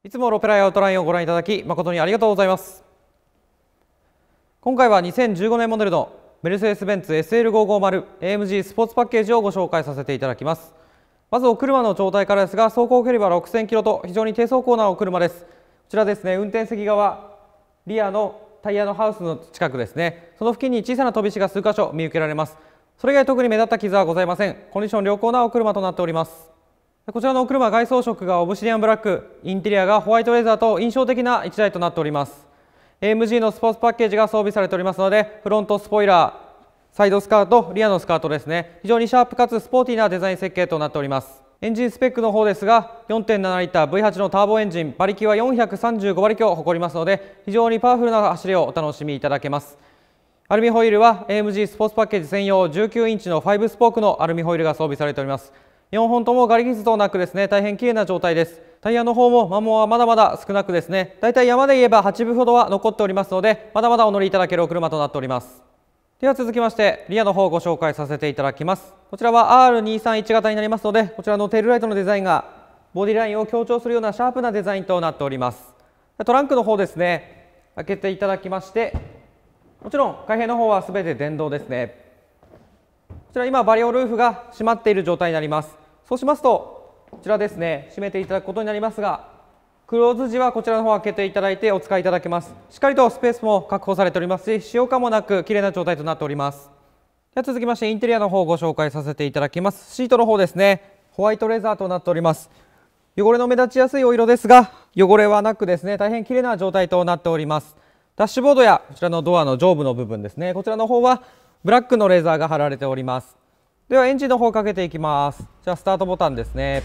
いつもロペライアウトラインをご覧いただき誠にありがとうございます。今回は2015年モデルのメルセデス・ベンツ SL550AMG スポーツパッケージをご紹介させていただきます。まずお車の状態からですが、走行距離は6000キロと非常に低走行なお車です。こちらですね、運転席側、リアのタイヤのハウスの近くですね、その付近に小さな飛び石が数箇所見受けられます。それ以外特に目立った傷はございません。コンディション良好なお車となっております。こちらのお車、外装色がオブシディアンブラック、インテリアがホワイトレザーと印象的な1台となっております。AMG のスポーツパッケージが装備されておりますので、フロントスポイラー、サイドスカート、リアのスカートですね、非常にシャープかつスポーティーなデザイン設計となっております。エンジンスペックの方ですが、4.7 リッター V8 のターボエンジン、馬力は435馬力を誇りますので、非常にパワフルな走りをお楽しみいただけます。アルミホイールは AMG スポーツパッケージ専用19インチの5スポークのアルミホイールが装備されております。4本ともガリ傷となくですね、大変綺麗な状態です。タイヤの方も摩耗はまだまだ少なくですね、だいたい山で言えば8分ほどは残っておりますので、まだまだお乗りいただけるお車となっております。では続きましてリアの方をご紹介させていただきます。こちらは R231 型になりますので、こちらのテールライトのデザインがボディラインを強調するようなシャープなデザインとなっております。トランクの方ですね、開けていただきまして、もちろん開閉の方は全て電動ですね。こちら今バリオルーフが閉まっている状態になります。そうしますとこちらですね、閉めていただくことになりますが、クローズ時はこちらの方を開けていただいてお使いいただけます。しっかりとスペースも確保されておりますし、使用感もなく綺麗な状態となっております。では続きましてインテリアの方をご紹介させていただきます。シートの方ですね、ホワイトレザーとなっております。汚れの目立ちやすいお色ですが、汚れはなくですね、大変綺麗な状態となっております。ダッシュボードやこちらのドアの上部の部分ですね、こちらの方はブラックのレーザーが貼られております。ではエンジンの方をかけていきます。じゃあスタートボタンですね。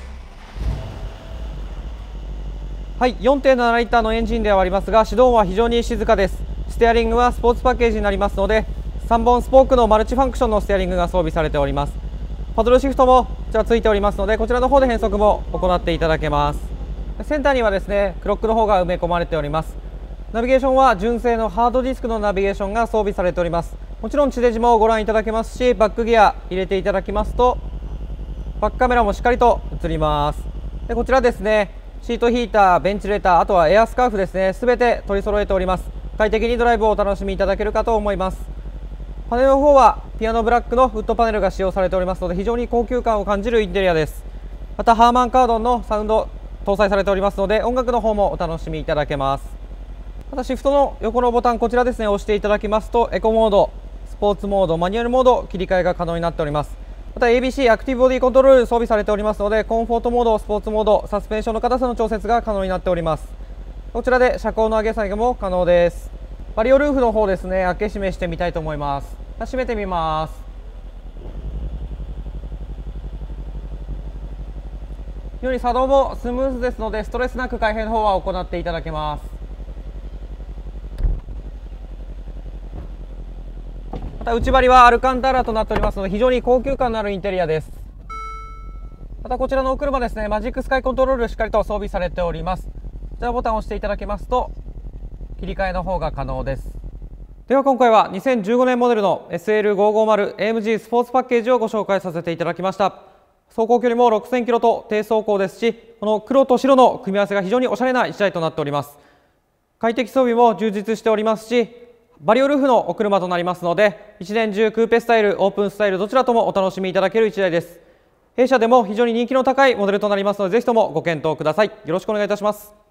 はい、4.7 リッターのエンジンではありますが、始動は非常に静かです。ステアリングはスポーツパッケージになりますので、3本スポークのマルチファンクションのステアリングが装備されております。パドルシフトもこちらついておりますので、こちらの方で変速も行っていただけます。センターにはですね、クロックの方が埋め込まれております。ナビゲーションは純正のハードディスクのナビゲーションが装備されております。もちろん地デジもご覧いただけますし、バックギア入れていただきますとバックカメラもしっかりと映ります。でこちらですね、シートヒーター、ベンチレーター、あとはエアスカーフですね、すべて取り揃えております。快適にドライブをお楽しみいただけるかと思います。パネルの方はピアノブラックのウッドパネルが使用されておりますので、非常に高級感を感じるインテリアです。またハーマンカードンのサウンド搭載されておりますので、音楽の方もお楽しみいただけます。またシフトの横のボタン、こちらですね、押していただきますとエコモード、スポーツモード、マニュアルモード切り替えが可能になっております。また ABC アクティブボディコントロール装備されておりますので、コンフォートモード、スポーツモード、サスペンションの硬さの調節が可能になっております。こちらで車高の上げ下げも可能です。バリオルーフの方ですね、開け閉めしてみたいと思います。閉めてみます。より作動もスムーズですので、ストレスなく開閉の方は行っていただけます。また内張りはアルカンタラとなっておりますので、非常に高級感のあるインテリアです。またこちらのお車ですね、マジックスカイコントロールしっかりと装備されております。こちらボタンを押していただきますと切り替えの方が可能です。では今回は2015年モデルの SL550AMG スポーツパッケージをご紹介させていただきました。走行距離も6000キロと低走行ですし、この黒と白の組み合わせが非常におしゃれな1台となっております。快適装備も充実しておりますし、バリオルーフのお車となりますので、一年中クーペスタイル、オープンスタイルどちらともお楽しみいただける1台です。弊社でも非常に人気の高いモデルとなりますので、ぜひともご検討ください。よろしくお願いいたします。